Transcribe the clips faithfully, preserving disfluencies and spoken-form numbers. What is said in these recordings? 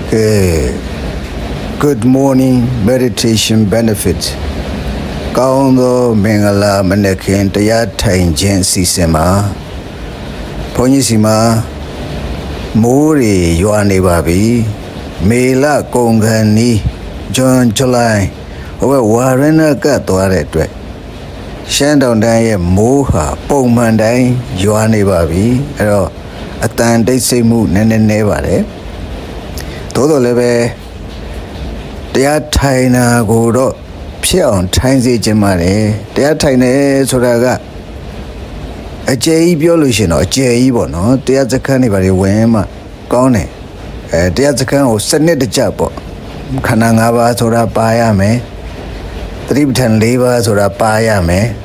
Okay. Good morning meditation benefit. Kaundo Mengala Manekin Taya Tainjen Sisema Ponyisima Muri Yoane Babi Mela Kongani John July over Warren Gatware Shandown Day Moha Pongmandai Yoane Babi Ero Atande Semu Nene Nevare Todo leve Tia Taina Goro Pion Tainzi Gemare Tia Taine Soraga A J Biolution or J Bono Tia Zakani Vari Wema Gone Tia Zakan or Senate Japo Kanangava Sora Payame Tribtan Leva Sora Payame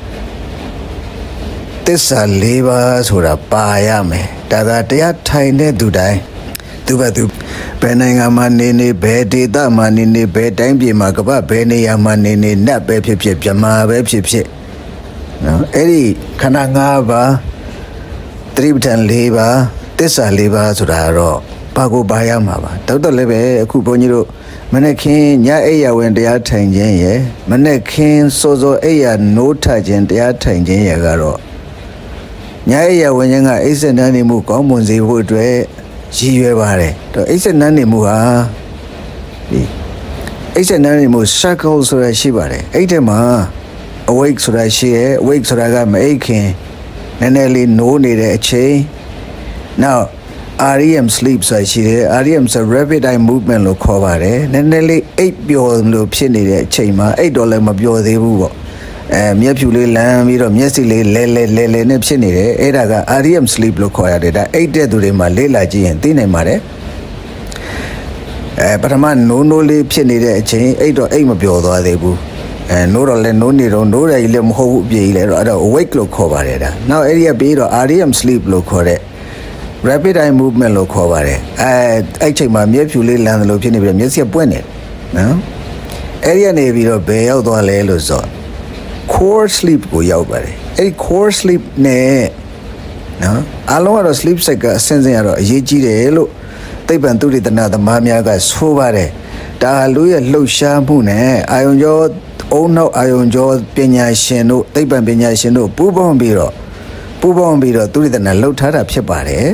Tessa Leva Sora Payame Tada Tia Taine Dudai Tubatu Penanga Manini Betty the Manini Bedtime Makaba Penny Yamanini Nap Pip Jama Web Chip No Eddie Kanangava Tribtan Leva Tessa Leva Suraro Pago Bayamava Toto Leve Kuponiro Manekin Ya Aya when they are tangent ye Manekin Sozo Aya no tangent they are tangent Yagaro Nya when younger is an animal commons they would Jiwe bare to it's a nani muha it's a nani mu circle so that she bare eight ma awake so that she awake so that I'm aching nanely no need a chain now R E M sleep so she R E M's a rapid eye movement lo cover nanely eight bio lo pinny chain ma eight dollar ma bio de bubo Miapuli lamb, you know, Miasili, Lele, Lele, Nepsini, Edaga, Ariam sleep locoya, eight dead to my Lela G and Tine Mare. But a man no no lip chinny, chain, eight or eight of your debu, and no no need on no ilum ho be awake locover. Now area beat or Ariam sleep locore. Rapid eye movement locover. I check my Miapuli land lopini, Miasia Buene. No area navy or bay out on Lelozo. Core sleep go yaubare. A core sleep ne. No, along a sleep cycle sensing a yeji de elo. They ban to it another mamiaga sobare. Da luya low shampoo ne. I enjoy oh no, I enjoy penya sheno. They ban penya sheno. Pubon biro. Pubon biro to it and a low tada pepare.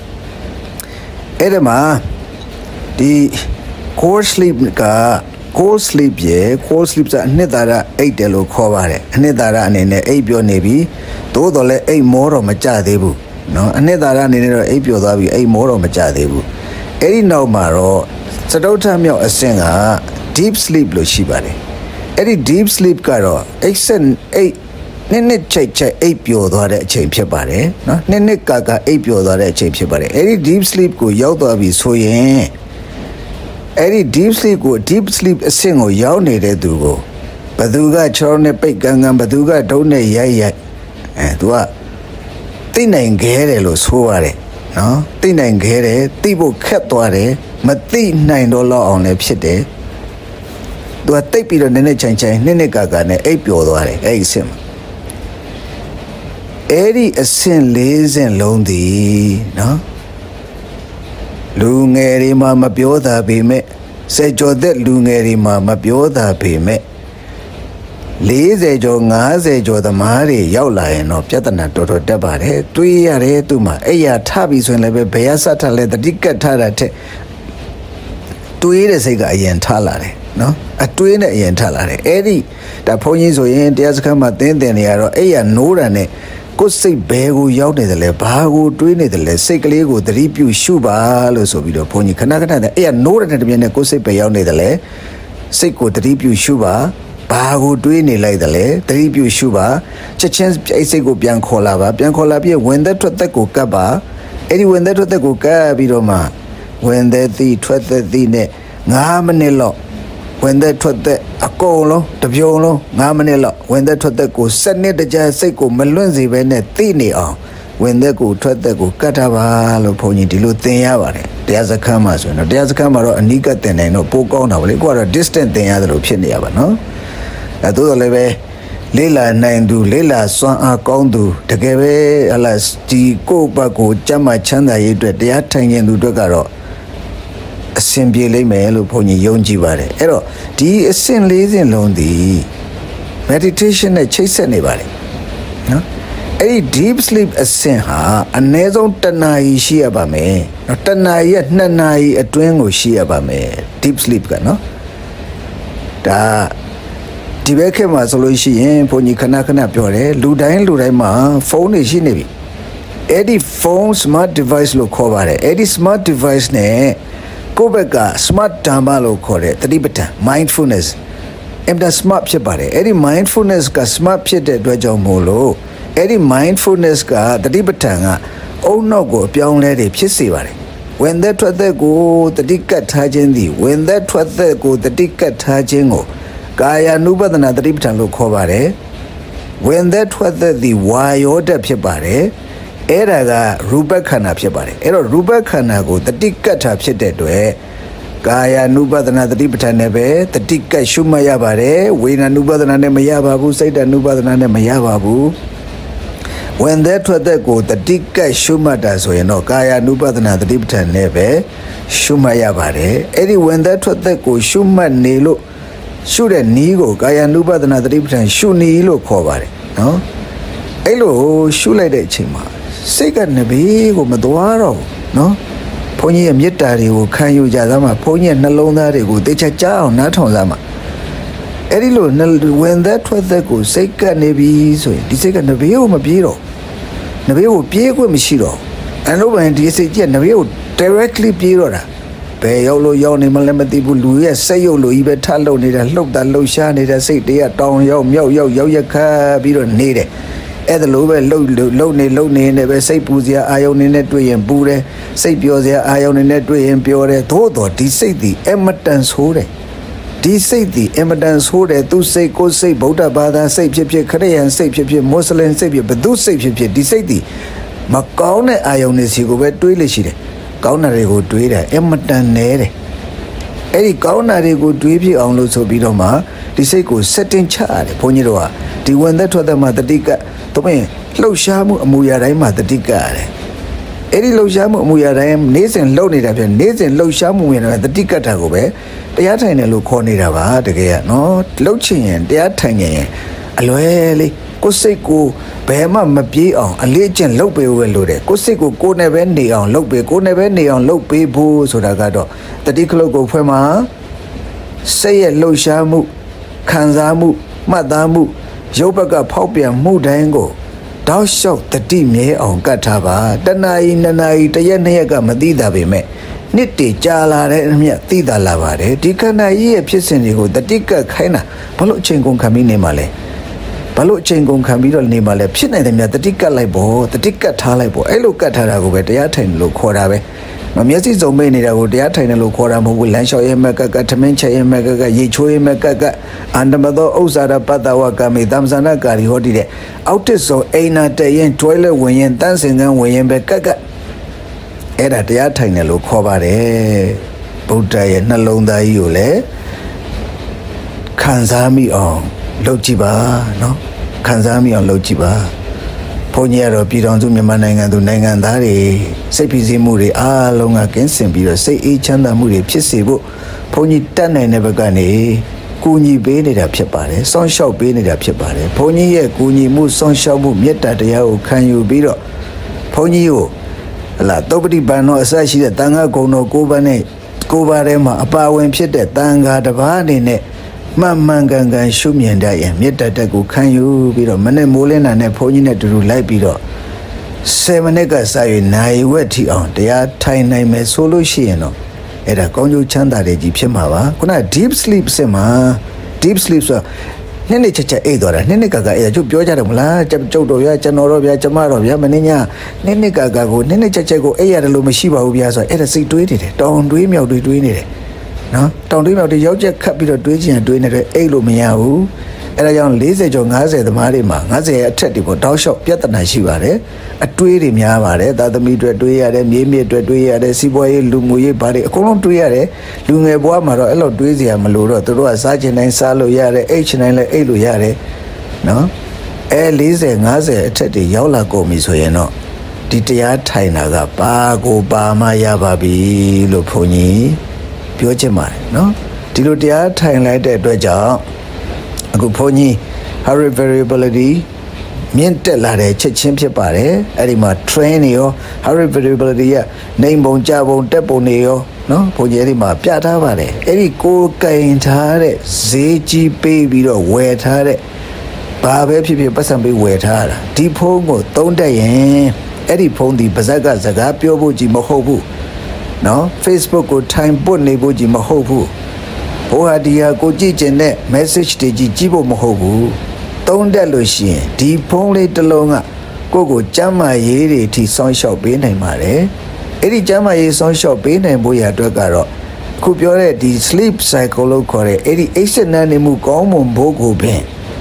Edema the core sleep ka. Core sleep ye, core sleeps at Nedara eight delo covare, Nedara and in a abio navy, though the a more of machadebu. No, Nedara and in a abio davi a more of machadebu. Eri no maro, Sadotamio a singer, deep sleep lo shibare. Eri deep sleep caro, exen eight Nene check check apio dore chain pepare, no, Nene kaka apio dore chain pepare. Eri deep sleep go yodavi so ye. Any deep sleep go deep sleep a single yawn needed to go. Baduga chorne pig gangan baduga don't yay and what? Tina and gere los huare, no? Tina and gere, tibo catware, mati nine dollar on a pite. Do a tape it on the change, nene gagane, apio dore, exim. Eddie a sin lays and lonely, no? Lungeri mama bioda bime, say jo that lungeri mama bioda bime. Lize jo ngaze jo the mari, yaula and of Jatana Toto Dabare, tui are tuma, eya tabis when lebe beasata let the dictatarate. Tui sega yen talare, no? A twin yen talare. Eddie, the ponies or yen dears come at then then yaro, eya norane. Go say begu yawned the lebago, doing it the lesically go the repu shuba, so video pony canada, eh, no at the go say bayon the le, siko the repu shuba, bago doing it like the le, the repu shuba, chachens go biancolava, biancolabia, when that what the go gaba, any when that what the go gabiroma, when that the twat the ne, ngamanello. When they taught the Acolo, the Violo, Namanilla, when they taught the go send it the Jaseco, Melunzi, when they thin on, when they go taught the go Catavalo pony to Luthia, there's a camas, no, there's a camera, and Nika then no Pocona, what a distant thing other option, no? At the leve, Lila Nandu, Lila Swan Akondu, Takeve, alas, Tico Baco, Chama Chanda, you do the attang in Dugaro. အဆင်ပြေလိမ့်မယ်လို့ဘုန်းကြီးယုံကြည်ပါတယ်အဲ့တော့ဒီအဆင့်လေးစဉ်လုံးဒီ meditation နဲ့ချိတ်ဆက်နေပါတယ်နော်အဲ့ဒီ deep sleep အဆင့်ဟာအနည်းဆုံးတစ်နာရီရှိရပါမယ်နော်တစ်နာရီရဲ့နှစ်နာရီအတွင်းကိုရှိရပါမယ် deep sleep ကနော်ဒါဒီဘက်ခေတ်မှာဆိုလို့ရှိရင်ဘုန်းကြီးခဏခဏပြောတယ်လူတိုင်းလူတိုင်းမှာဖုန်းတွေရှိနေပြီအဲ့ဒီ phone smart device လို့ခေါ်ပါတယ်အဲ့ဒီ smart device နဲ့ကိုယ့်ဘက်က smart dharma လို့ခေါ်တဲ့တတိပဋ္ဌာန် mindfulness အင်တာ smart ဖြစ်ပါတယ်အဲ့ဒီ mindfulness က smart ဖြစ်တဲ့အတွက်ကြောင့်မို့လို့အဲ့ဒီ mindfulness ကတတိပဋ္ဌာန်ကအုံနောက်ကိုအပြောင်းလဲတွေဖြစ်စေပါတယ်when that ထွက်တဲ့ကိုတတိကတ်ထားခြင်းသည် when that ထွက်တဲ့ကိုတတိကတ်ထားခြင်းကိုကာယ ानु ပဒနာတတိပဋ္ဌာန်လို့ခေါ်ပါတယ် when that ထွက်တဲ့သည်ဝါယောဓာတ်ဖြစ်ပါတယ်အဲ့ဒါကရူပခန္ဓာဖြစ်ပါတယ်အဲ့တော့ရူပခန္ဓာကိုတတိကတ်ထားဖြစ်တဲ့အတွက်ကာယ ानु ပဒနာတတိပဋ္ဌာန်နဲ့ပဲတတိကတ်ရှုမှတ်ရပါတယ်ဝေဒနာ ानु ပဒနာနဲ့မရပါဘူးစိတ် ानु ပဒနာနဲ့မရပါဘူး when that ထွက်တဲ့ကိုတတိကတ်ရှုမှတ်တာဆိုရင်တော့ကာယ ानु ပဒနာတတိပဋ္ဌာန်နဲ့ပဲရှုမှတ်ရပါတယ်အဲ့ဒီ when that ထွက်တဲ့ကိုရှုမှတ်နေလို့ရှုတဲ့နီးကိုကာယ ानु ပဒနာတတိပဋ္ဌာန်ရှုနီးလို့ခေါ်ပါတယ်နော်အဲ့လိုရှုလိုက်တဲ့အချိန်မှာစိတ်ကနဘေးကိုမသွားတော့ဘူးနော်ဘုန်းကြီးရဲ့မေတ္တာတွေကိုခံယူကြသမှာဘုန်းကြီးရဲ့နှလုံးသားတွေကိုသိချကြားအောင်နားထောင်စမ်းမှာအဲ့ဒီလို when that ထွက်တဲ့ကိုစိတ်ကနေပြီဆိုရင်ဒီစိတ်ကနဘေးကိုမပြေးတော့နဘေးကိုပြေးခွင့်မရှိတော့အဲ့လိုပဲဒီစိတ်ကြီးကနဘေးကို directly ပြေးတော့တာဘယ်ရောက်လို့ရောက်နေမှလည်းမသိဘူးလူရဲ့စိတ်ရုပ်လိုကြီးပဲထလှုပ်နေတာလှုပ်တာလှုပ်ရှားနေတဲ့စိတ်တွေကတောင်ရောက်မြောက်ရောက်ရောက်ရက်ခါပြီးတော့နေတယ်အဲ့ဒါလိုပဲလှုပ်လှုပ်နေလှုပ်နေနေပဲစိတ်ပူစရာအာယုန်နေနဲ့တွေ့ရင်ပူတယ်စိတ်ပျော်စရာအာယုန်နေနဲ့တွေ့ရင်ပျော်တယ်သို့တော်ဒီစိတ်ဒီအမတန်ဆိုးတယ်ဒီစိတ်ဒီအမတန်ဆိုးတယ်သူစိတ်ကိုစိတ်ဗုဒ္ဓဘာသာစိတ်ဖြစ်ဖြစ်ခရစ်ယာန်စိတ်ဖြစ်ဖြစ်မွတ်စလင်စိတ်ဖြစ်ဘယ်သူစိတ်ဖြစ်ဖြစ်ဒီစိတ်ဒီမကောင်းတဲ့အာယုန်တွေစီကိုပဲတွေးလို့ရှိတယ်ကောင်းတာတွေကိုတွေးတယ်အမတန်နဲတယ်အဲ့ဒီကောင်းတာတွေကိုတွေးပြအောင်လို့ဆိုပြီးတော့မှဒီစိတ်ကို setting ချရတယ်ဘုန်းကြီးတို့ကဒီဝင်သက်ထွက်သက်မှာတတိကတော့ပြင်လှုပ်ရှားမှုအမူအရာတိုင်းမှာတတိကရတယ်အဲ့ဒီလှုပ်ရှားမှုအမူအရာတိုင်းနေ့စဉ်လှုပ်နေတာဖြစ်နေ့စဉ်လှုပ်ရှားမှုဝင်တာတတိကတာကိုပဲတရားထိုင်တယ်လို့ခေါ်နေတာပါတကယ်ကနော်လှုပ်ချင်ရင်တရားထိုင်ရင်အလွယ်လေးကိုယ်စိတ်ကိုဘယ်မှမပြေးအောင်အလေးအကျင့်လှုပ်ပေးဖို့လိုတယ်ကိုယ်စိတ်ကိုကိုယ်နဲ့ပဲနေအောင်လှုပ်ပေးကိုယ်နဲ့ပဲနေအောင်လှုပ်ပေးဖို့ဆိုတာကတော့တတိကလုတ်ကိုဖွဲ့မှာစိတ်ရဲ့လှုပ်ရှားမှုခံစားမှုမှတ်သားမှုရုပ်ဘက်ကဖောက်ပြန်မှုတိုင်းကိုတောက်လျှောက်တတိမြဲအောင်ကတ်ထားပါတဏှာကြီးနှစ်နာရီတစ်ရက်နှစ်ရက်ကမသိတာပေမဲ့နှစ်တည်ကြာလာတဲ့အမြတ်သိတာလာပါတယ်ဒီခန္ဓာကြီးရဲ့ဖြစ်စဉ်တွေကိုတတိကတ်ခိုင်းတာဘာလို့အချိန်ကုန်ခံပြီးနေမှာလဲဘာလို့အချိန်ကုန်ခံပြီးတော့နေမှာလဲဖြစ်နိုင်တယ်များတတိကတ်လိုက်ပေါ့တတိကတ်ထားလိုက်ပေါ့အဲ့လိုကတ်ထားတာကိုပဲတရားထိုင်လို့ခေါ်တာပဲမမျက်စိစုံမိနေတာကိုတရားထိုင်တယ်လို့ခေါ်တာမဟုတ်ဘူးလမ်းလျှောက်ရဲမက်ကကထမင်းချက်ရဲမက်ကကရေချိုးရဲမက်ကကအန္တမသောဥစ္စာရပတ္တဝကမေသမ္ဇာနာကာရီဟောတည်တဲ့အောက်တစ်ဆုံးအိနာတရင် toilet ဝင်ရင်တန်းစင်ကန်းဝင်ရင်ပဲကက်ကအဲ့ဒါတရားထိုင်တယ်လို့ခေါ်ပါတယ်ဗုဒ္ဓရဲ့နှလုံးသားကြီးကိုလည်းခံစားမိအောင်လုပ်ကြည့်ပါနော်ခံစားမိအောင်လုပ်ကြည့်ပါဘုန်းကြီးကတော့ပြည်တော်စုမြန်မာနိုင်ငံသူနိုင်ငံသားတွေစိတ်ဖိစီးမှုတွေအားလုံးကကင်းစင်ပြီးတော့စိတ်အေးချမ်းသာမှုတွေဖြစ်စေဖို့ဘုန်းကြီးတတ်နိုင်တဲ့ဘက်ကနေကူညီပေးနေတာဖြစ်ပါတယ်စောင့်ရှောက်ပေးနေတာဖြစ်ပါတယ်ဘုန်းကြီးရဲ့ကူညီမှုစောင့်ရှောက်မှုမေတ္တာတရားကိုခံယူပြီးတော့ဘုန်းကြီးကိုဟလာသုပ္ပတိပန်တော်အစရှိတဲ့တန်ခါဂုံတော်ကိုးပါးနဲ့ကိုးပါးထဲမှာအပါဝင်ဖြစ်တဲ့တန်ခါတစ်ပါးအနေနဲ့မှန်မှန်ကန်ကန်ရှုမြင်တတ်ရင်မေတ္တာတက်ကိုခံယူပြီးတော့မနေ့မိုးလင်းတာနဲ့ဘုန်းကြီးနဲ့တူတူလိုက်ပြီးတော့ဆယ်မိနစ်ကစ၍နိုင်ဝက်ထီအောင်တရားထိုင်နိုင်မယ်ဆိုလို့ရှိရင်တော့အဲ့ဒါကောင်းကျိုးချမ်းသာတဲ့ကြီးဖြစ်မှာပါခုန deep sleep စင်မှာ deep sleep ဆိုနှစ်နှစ်ချက်ချက်အိတ်သွားတာနှစ်နှစ်ကကအဲ့ဒါကျုပ်ပြောကြတယ်မလားကျုပ်တော်ဗျာကျွန်တော်တော့ဗျာကျမတော့ဗျာမင်းညာနှစ်နှစ်ကကကိုနှစ်နှစ်ချက်ချက်ကိုအိတ်ရတယ်လို့မရှိပါဘူးဗျာဆိုအဲ့ဒါစိတ်တွေးနေတယ်တောင်တွေးမြောက်တွေးတွေးနေတယ်နော်တောင်တွေးမြောက်တွေရောက်ချက်ခတ်ပြီးတော့တွေးချင်တွေးနေတယ်အိတ်လို့မရဘူးအဲ့ဒါကြောင့်၄၀ကျော်၅၀သမားတွေမှာ၅၀ရဲ့အထက်တွေပေါ်တောက်လျှောက်ပြဿနာရှိပါတယ်အတွေးတွေများပါတယ်သာသမီတွေတွေးရတယ်မြေမြစ်တွေတွေးရတယ်စီးပွားရေးလူမှုရေးဘာတွေအကုန်လုံးတွေးရတယ်လူငယ်ဘဝမှာတော့အဲ့လိုတွေးစရာမလိုတော့သူတို့ကစားချင်တိုင်းစားလို့ရတယ်အိတ်ချင်တိုင်းလည်းအိတ်လို့ရတယ်နော်အဲ၄၀၅၀အထက်တွေရောက်လာကုန်ပြီဆိုရင်တော့ဒီတရားထိုင်တာကပါကိုပါမှရပါပြီလို့ဘုန်းကြီးပြောချင်ပါတယ်နော်ဒီလိုတရားထိုင်လိုက်တဲ့အတွက်ကြောင့်အခုဘုန်းကြီး Harry variability မြင့်တက်လာတဲ့ချက်ချင်းဖြစ်ပါတယ်အဲ့ဒီမှာ train နေရော Harry variability ရဲ့နေပုံကြပုံတက်ပုံနေရောနော်ဘုန်းကြီးအဲ့ဒီမှာပြထားပါတယ်အဲ့ဒီကိုကင်ထားတဲ့ဈေးကြီးပေးပြီးတော့ဝယ်ထားတဲ့ဘာပဲဖြစ်ဖြစ်ပတ်စံပေးဝယ်ထားတာဒီဖုန်းကိုသုံးတတ်ရင်အဲ့ဒီဖုန်းဒီပါဇက်ကစကားပြောဖို့ကြီးမဟုတ်ဘူးနော် Facebook ကိုထိုင်ပုတ်နေဖို့ကြီးမဟုတ်ဘူးဘိုးဟာဒီဟာကိုကြည့်ကျင်တဲ့ message တွေကြီးကြည့်ဖို့မဟုတ်ဘူးသုံးတတ်လို့ရှိရင်ဒီဖုန်းလေးတစ်လုံးကကိုကိုကျမ်းမာရေးတွေထိစောင့်ရှောက်ပေးနိုင်ပါတယ်အဲ့ဒီကျမ်းမာရေးစောင့်ရှောက်ပေးနိုင်ဖို့ရအတွက်ကတော့အခုပြောတဲ့ဒီ sleep cycle လို့ခေါ်တဲ့အဲ့ဒီအိပ်စက်နန်းနေမှုကောင်းမွန်ဖို့ကိုပင်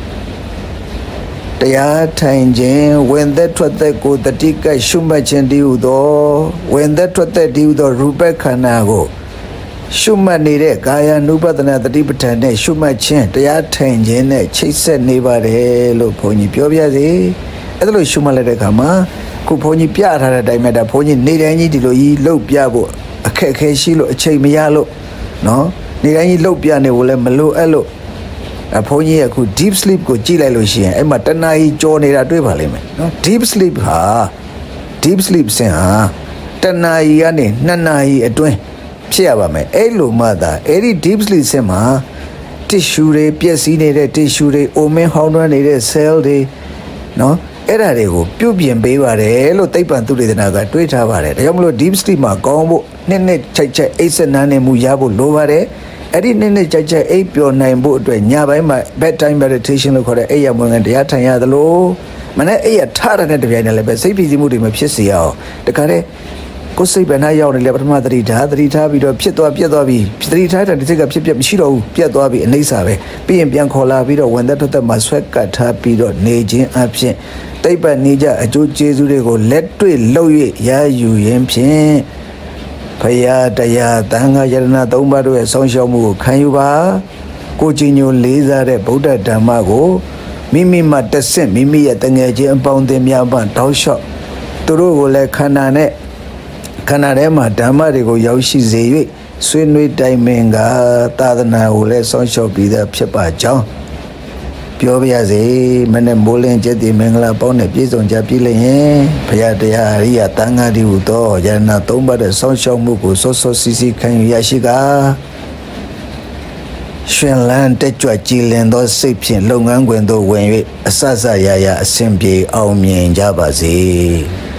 တရားထိုင်ခြင်းဝင်သက်ထွက်သက်ကိုတတိကရှုမှတ်ခြင်းတည်းဟူသောဝင်သက်ထွက်သက်တည်းဟူသောရူပခန္ဓာကိုရှုမှတ်နေတဲ့ကာယ ानु ပဒနာတတိပဋ္ဌာန်နဲ့ရှုမှတ်ခြင်းတရားထိုင်ခြင်းနဲ့ချိတ်ဆက်နေပါတယ်လို့ဘုန်းကြီးပြောပြစေအဲ့ဒါလို့ရှုမှတ်လိုက်တဲ့အခါမှာခုဘုန်းကြီးပြထားတဲ့အတိုင်းပဲဒါဘုန်းကြီးနေတိုင်းကြီးဒီလိုကြီးလှုပ်ပြဖို့အခက်အခဲရှိလို့အချိန်မရလို့နော်နေတိုင်းကြီးလှုပ်ပြနေဖို့လည်းမလိုအပ်လို့အဘုန်းကြီးအခု deep sleep ကိုကြည့်လိုက်လို့ရှိရင်အဲ့မှာတဏှာကြီးကြောနေတာတွေ့ပါလိမ့်မယ်နော် deep sleep ဟာ deep sleep စင်ဟာတဏှာကြီးကနေနှစ်နာရီအတွင်းဖြစ်ရပါမယ်အဲ့လိုမှသာအဲ့ဒီ deep sleep စင်မှာ tissue တွေပျက်စီးနေတဲ့ tissue တွေအိုမင်းဟောင်းတွန်းနေတဲ့ cell တွေနော်အဲ့ဒါတွေကိုပြုပြင်ပေးပါတယ်လို့သိပ္ပံသုတေသနကတွေးထားပါတယ်ဒါကြောင့်မလို့ deep sleep မှာကောင်းဖို့နှစ်နှစ်ချိုက်ချိုက်အိပ်စက်နန်းနေမှုရဖို့လိုပါတယ်အဲ့ဒီနှစ်နှစ်ချိုက်ချိုက်အိပ်ပျော်နိုင်ဖို့အတွက်ညပိုင်းမှာ bedtime meditation လို့ခေါ်တဲ့အိပ်ရမွေးငန်းတရားထိုင်ရသလိုမနေ့အိပ်ရထားတဲ့တပြိုင်နက်လည်းပဲစိတ်ဖိစီးမှုတွေမဖြစ်စေအောင်တခါတည်းကိုယ်စိတ်ပဲနှာရောက်နေလေပထမသတိထားသတိထားပြီးတော့ဖြစ်သွားပြတ်သွားပြီးသတိထားတဲ့ဒီစိတ်ကဖြစ်ပြမရှိတော့ဘူးပြတ်သွားပြီးအနိစ္စပဲပြီးရင်ပြန်ခေါ်လာပြီးတော့ဝင်သက်ထွက်သက်မှာဆွဲကတ်ထားပြီးတော့နေခြင်းအဖြစ်တိတ်ပတ်နေကြအကျိုးကျေးဇူးတွေကိုလက်တွေ့လှုပ်၍ရယူရင်းဖြင့်ဖရာတရားသံဃာယရဏသုံးပါးတို့ရဲ့ဆောင်ရှောက်မှုကိုခံယူပါကိုကြည်ညိုလေးစားတဲ့ဗုဒ္ဓဓမ္မကိုမိမိမှတဆင့်မိမိရဲ့တငယ်ချင်းအပေါင်းအသင်းများမှတောက်လျှောက်သူတို့ကိုလည်းခန္ဓာနဲ့ခန္ဓာထဲမှာဓမ္မတွေကိုရောက်ရှိစေ၍ဆွေးနွေးတိုင်ပင်ကသာသနာကိုလည်းဆောင်ရှောက်ပြီးသားဖြစ်ပါကြောင်းပြောပြရစေမနေ့မိုးလင်းကျက်တည်မင်္ဂလာပေါင်းနဲ့ပြည့်စုံကြပြီလျင်ဘုရားတရားအရိယသံဃာတိဟုသောယရဏသုံးပါးတဲ့ဆောင်ရှောက်မှုကိုစောစောစီစီခံယူရရှိကာရှင်လန်းတက်ကြွကြည်လင်သောစိတ်ဖြင့်လုပ်ငန်းခွင်သို့ဝင်၍အဆဆရရအစဉ်ပြေအောင်မြင်ကြပါစေ